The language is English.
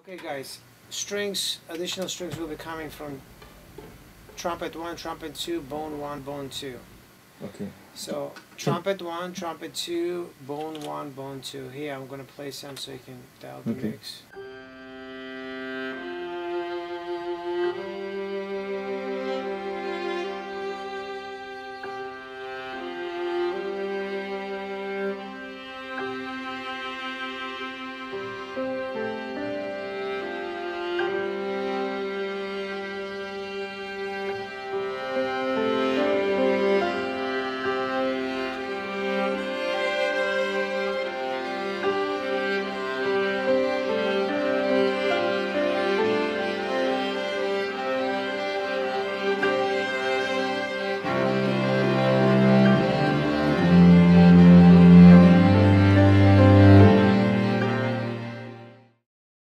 Okay guys, strings, additional strings will be coming from trumpet 1, trumpet 2, bone 1, bone 2. Okay. So trumpet 1, trumpet 2, bone 1, bone 2. Here I'm going to play some so you can dial the mix.